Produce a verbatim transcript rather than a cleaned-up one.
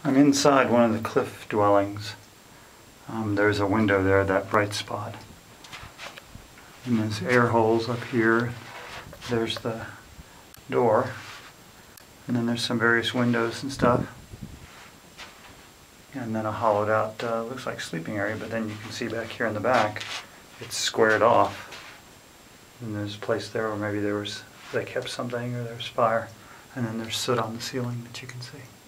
I'm inside one of the cliff dwellings. Um, there's a window there, that bright spot. And there's air holes up here. There's the door. And then there's some various windows and stuff. And then a hollowed out, uh, looks like sleeping area, but then you can see back here in the back, it's squared off. And there's a place there where maybe there was, they kept something or there was fire. And then there's soot on the ceiling that you can see.